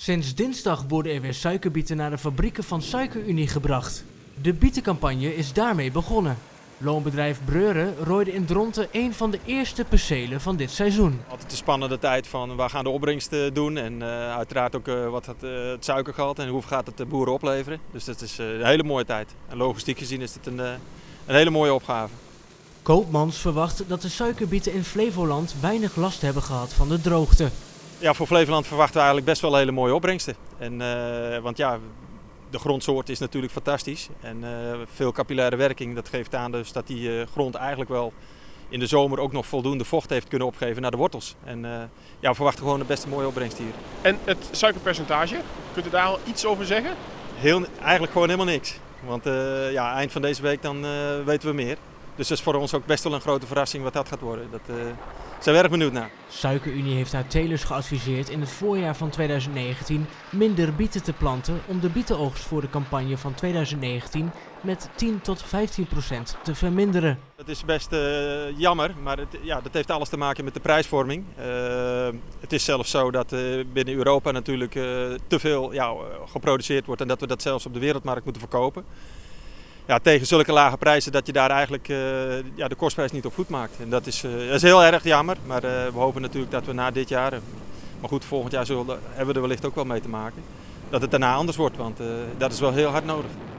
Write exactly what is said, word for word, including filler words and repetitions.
Sinds dinsdag worden er weer suikerbieten naar de fabrieken van Suikerunie gebracht. De bietencampagne is daarmee begonnen. Loonbedrijf Breuren rooide in Dronten een van de eerste percelen van dit seizoen. Altijd de spannende tijd van waar gaan de opbrengsten doen en uh, uiteraard ook uh, wat het, uh, het suikergehalte en hoeveel gaat het de boeren opleveren. Dus dat is uh, een hele mooie tijd. En logistiek gezien is het een, uh, een hele mooie opgave. Koopmans verwacht dat de suikerbieten in Flevoland weinig last hebben gehad van de droogte. Ja, voor Flevoland verwachten we eigenlijk best wel hele mooie opbrengsten. En, uh, want ja, de grondsoort is natuurlijk fantastisch en uh, veel capillaire werking. Dat geeft aan dus dat die uh, grond eigenlijk wel in de zomer ook nog voldoende vocht heeft kunnen opgeven naar de wortels. En uh, ja, we verwachten gewoon de beste mooie opbrengst hier. En het suikerpercentage, kunt u daar al iets over zeggen? Heel, eigenlijk gewoon helemaal niks. Want uh, ja, eind van deze week dan uh, weten we meer. Dus dat is voor ons ook best wel een grote verrassing wat dat gaat worden. Dat uh, zijn we erg benieuwd naar. Suikerunie heeft haar telers geadviseerd in het voorjaar van tweeduizend negentien minder bieten te planten om de bietenoogst voor de campagne van tweeduizend negentien met tien tot vijftien procent te verminderen. Het is best uh, jammer, maar het, ja, dat heeft alles te maken met de prijsvorming. Uh, het is zelfs zo dat uh, binnen Europa natuurlijk uh, te veel ja, geproduceerd wordt en dat we dat zelfs op de wereldmarkt moeten verkopen. Ja, tegen zulke lage prijzen dat je daar eigenlijk uh, ja, de kostprijs niet op goed maakt. En dat is, uh, dat is heel erg jammer, maar uh, we hopen natuurlijk dat we na dit jaar, uh, maar goed, volgend jaar zullen, hebben we er wellicht ook wel mee te maken, dat het daarna anders wordt, want uh, dat is wel heel hard nodig.